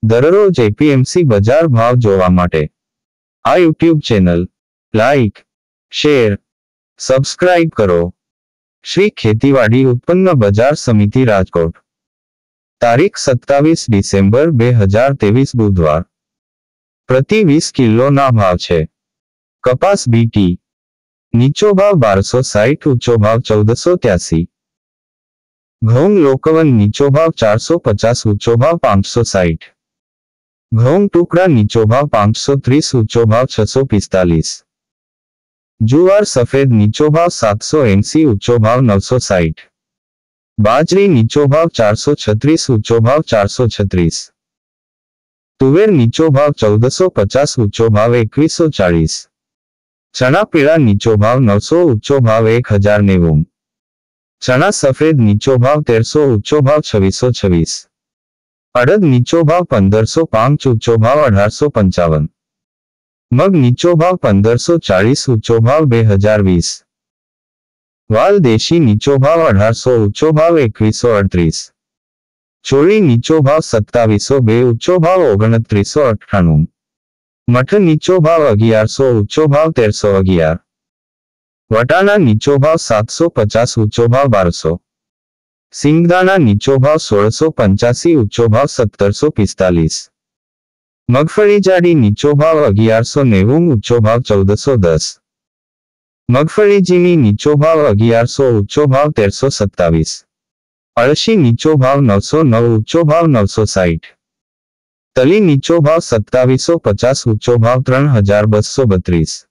દરરોજ એપીએમસી બજાર ભાવ જોવા માટે આ YouTube channel like, share, subscribe કરો. શ્રી ખેતીવાડી ઉત્પન્ન બજાર સમિતિ રાજકોટ. તારીખ 27 ડિસેમ્બર 2023 બુધવાર. પ્રતિ 20 કિલોના ભાવ છે. કપાસ બીટી નીચો ભાવ 1260, ઊંચો ભાવ 1483. ઘઉં લોકવન નીચો ભાવ 450, ઊંચો ભાવ 560. ઘઉં ટુકડા નીચો ભાવ 530, ઊંચો ભાવ 645. જુવાર સફેદ નીચો ભાવ 780, ઊંચો ભાવ 960. બાજરી નીચો ભાવ 436, ઊંચો ભાવ 436. તુવેર નીચો ભાવ 1450, ઊંચો ભાવ 2140. ચણા પીળા નીચો ભાવ 900, ઊંચો ભાવ 1090. ચણા સફેદ નીચો ભાવ 1300, ઊંચો ભાવ 2626. અડદ નીચો ભાવ 1505, ઊંચો ભાવ 1855. મગ નીચો ભાવ 1540, ઊંચો ભાવ 2020. વાલ દેશી નીચો ભાવ 1800, ઊંચો ભાવ 2138. ચોળી નીચો ભાવ 2702, ઊંચો ભાવ 2998. મઠ નીચો ભાવ 1100, ઊંચો ભાવ 1311. વટાણા નીચો ભાવ 750, ઊંચો ભાવ 1200. સિંગદાણા નીચો ભાવ 1685, ઊંચો ભાવ 1745. મગફળી જાડી નીચો ભાવ 1190, ઊંચો ભાવ 1410. મગફળી ઝીણી નીચો ભાવ 1100, ઊંચો ભાવ 1327. અળસી નીચો ભાવ 909, ઊંચો ભાવ 960. તલી નીચો ભાવ 2750, ઊંચો ભાવ 3232.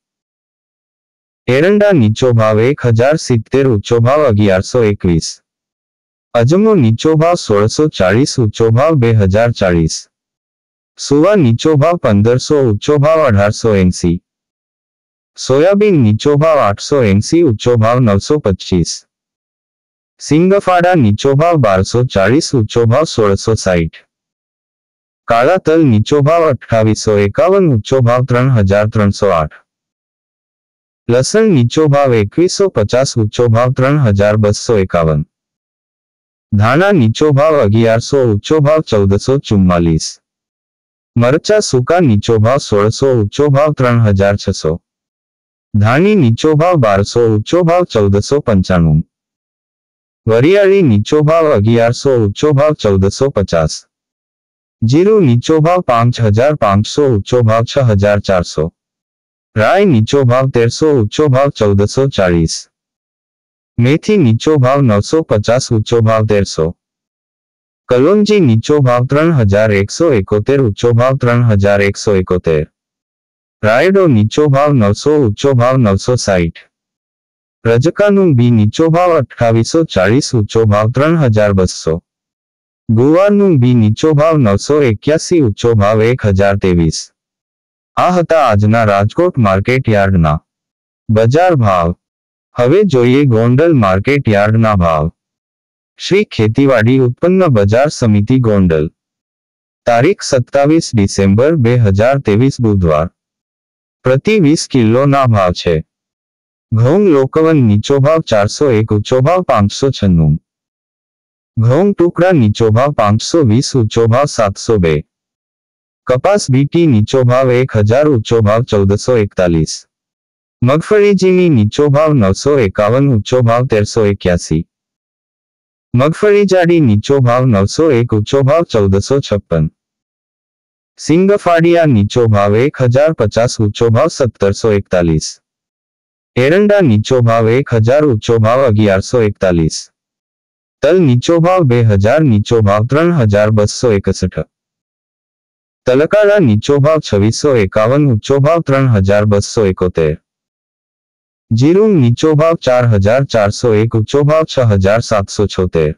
એરંડા નીચો ભાવ 1070, ઊંચો ભાવ 1121. અજમો નીચો ભાવ 1640, ઊંચો ભાવ 2040. સુવા નીચો ભાવ 1500, ઊંચો ભાવ 1880. સોયાબીન નીચો ભાવ 880, ઊંચો ભાવ 925. સિંગફાડા નીચો ભાવ 1240, ઊંચો ભાવ 1660. કાળા તલ નીચો ભાવ 2851, ઊંચો ભાવ 3308. લસણ નીચો ભાવ 2150, ઊંચો ભાવ 3251. ધાણા નીચો ભાવ 1100, ઊંચો ભાવ 1444. મરચા સૂકા નીચો ભાવ 1600, ઊંચો ભાવ 3600. ધાણી નીચો ભાવ 1200, ઊંચો ભાવ 1495. વરિયાળી નીચો ભાવ 1100, ઊંચો ભાવ 1450. જીરું નીચો ભાવ 5500, ઊંચો ભાવ 6400. રાઈ નીચો ભાવ 1300, ઊંચો ભાવ 1440. મેથી નીચો ભાવ 950, ઊંચો ભાવ 1300. કલોંજી નીચો ભાવ 3171, ઊંચો ભાવ 3171. રાયડો નીચો ભાવ 900, ઊંચો ભાવ 960. રજકાનું બી નીચો ભાવ 2840, ઊંચો ભાવ 3200. ગુવારનું બી નીચો ભાવ 981, ઊંચો ભાવ 1023. આ હતા આજના રાજકોટ માર્કેટ યાર્ડના બજાર ભાવ. હવે જોઈએ ગોંડલ માર્કેટ યાર્ડના ભાવ. શ્રી ખેતીવાડી ઉત્પન્ન બજાર સમિતિ ગોંડલ. તારીખ 27 ડિસેમ્બર 2023 બુધવાર. પ્રતિ 20 કિલોના ભાવ છે. ઘઉં લોકવન નીચો ભાવ 401, ઊંચો ભાવ 596. ઘઉં ટુકડા નીચો ભાવ 520, ઊંચો ભાવ 702. કપાસ બીટી નીચો ભાવ 1000, ઊંચો ભાવ 1441. મગફળી ઝીણી નીચો ભાવ 951, ઊંચો ભાવ 1381. મગફળી જાડી નીચો ભાવ 901, ઊંચો ભાવ 1456. સિંગફાડિયા નીચો ભાવ 1050, ઊંચો ભાવ 1741. એરંડા નીચો ભાવ 1000, ઊંચો ભાવ 1141. તલ નીચો ભાવ 2000, નીચો ભાવ 3261. તલકાળા નીચો ભાવ 2651, ઊંચો ભાવ 3271. જીરું નીચો ભાવ 4401, ઊંચો ભાવ 6776.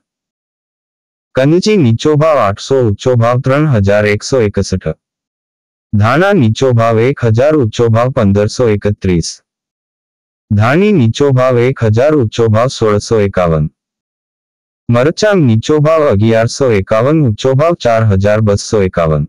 કનજી નીચો ભાવ 800, ઊંચો ભાવ 3161. ધાણા નીચો ભાવ 1000, ઊંચો ભાવ 1531. ધાણી નીચો ભાવ 1000, ઊંચો ભાવ 1651. મરચાં નીચો ભાવ 1151, ઊંચો ભાવ 4251.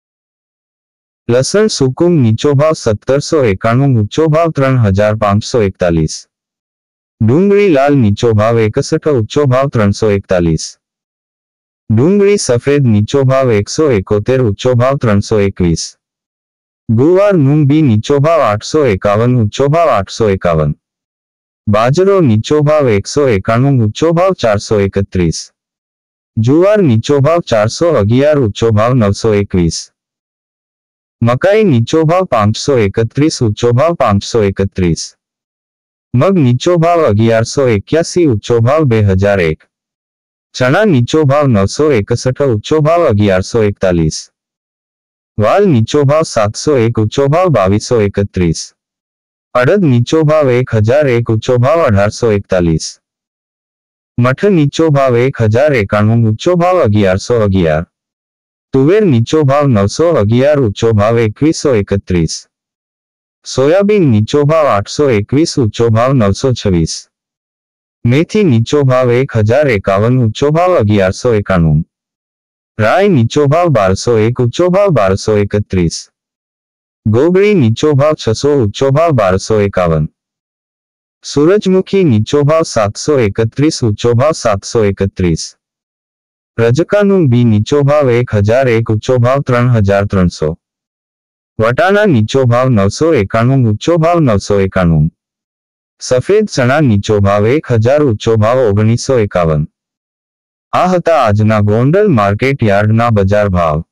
લસણ સુકુમ નીચો ભાવ 1791, ઊંચો ભાવ 3541. ડુંગળી લાલ નીચો ભાવ 61, ઊંચો ભાવ 341. ડુંગળી સફેદ નીચો ભાવ 171, ઊંચો ભાવ 321. ગુવાર મૂંગ બી નીચો ભાવ 851, ઊંચો ભાવ 851. બાજરો નીચો ભાવ 191, ઊંચો ભાવ 431. જુવાર નીચો ભાવ 411, ઊંચો ભાવ 921. મકાઈ નીચો ભાવ 531, ઊંચો ભાવ 531. મગ નીચો ભાવ 1181, ઊંચો ભાવ 2001. ચણા નીચો ભાવ 961, ઊંચો ભાવ 1141. વાલ નીચો ભાવ 701, ઊંચો ભાવ 2231. અડદ નીચો ભાવ 1001, ઊંચો ભાવ 1841. મઠ નીચો ભાવ 1091, ઊંચો ભાવ 1111. તુવેર નીચો ભાવ 911, ઊંચો ભાવ 2131. સોયાબીન નીચો ભાવ 821, ઊંચો ભાવ 926. મેથી નીચો ભાવ 1051, ઊંચો ભાવ 1191. રાઈ નીચો ભાવ 1201, ઊંચો ભાવ 1231. ગોગળી નીચો ભાવ 600, ઊંચો ભાવ 1251. સૂરજમુખી નીચો ભાવ 731, ઊંચો ભાવ 731. રજકાનું બી નીચો ભાવ 1001, ઊંચો ભાવ 3300. વટાણા નીચો ભાવ 991, ઊંચો ભાવ 991. સફેદ ચણા નીચો ભાવ 1000, ઊંચો ભાવ 1951. આ હતા આજના ગોંડલ માર્કેટ યાર્ડના બજાર ભાવ.